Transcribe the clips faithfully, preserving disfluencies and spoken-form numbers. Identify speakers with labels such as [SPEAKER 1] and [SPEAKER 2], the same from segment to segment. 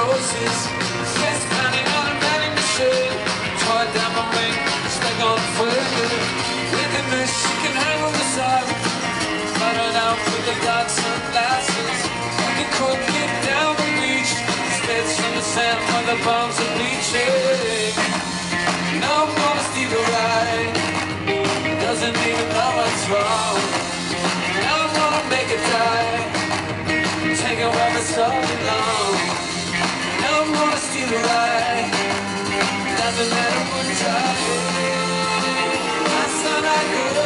[SPEAKER 1] roses. Fist pounding on a vending machine. Tore down my ring, stuck on fuego. With a miss, she can hang on the side. Running out with the dark sunglasses. Looking crook, get down the beach. Spits from the sand where the bones are bleaching. No more steep a ride. Doesn't even know what's wrong. Now I wanna make it die. Take it where it's so long. Now I wanna steal a ride. Doesn't matter what time. Last time I go.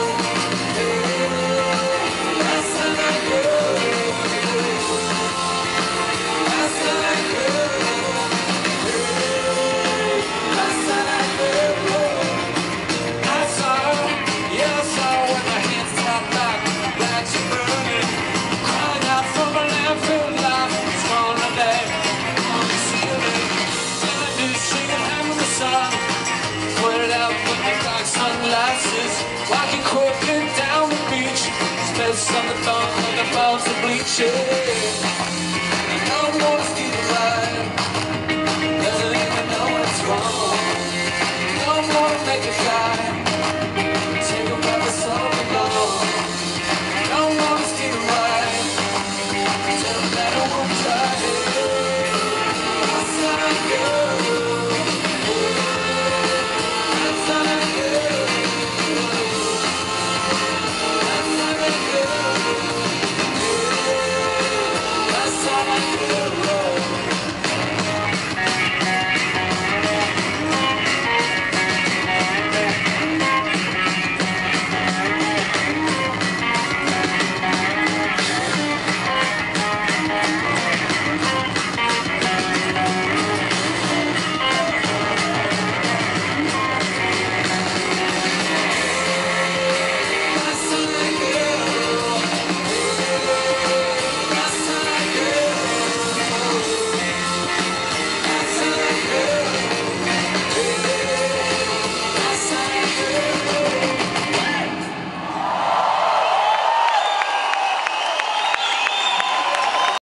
[SPEAKER 1] Last time I go. Last time I go. Last time I go. I saw her, yeah I saw her with my hands dropped back, like she burning. Crying out from a landfill life, it's gonna lay on the ceiling. And I knew she could hang in the sun. Put it out with my dark sunglasses. Walking crooked down the beach. Spits on the bone when the bones are bleaching.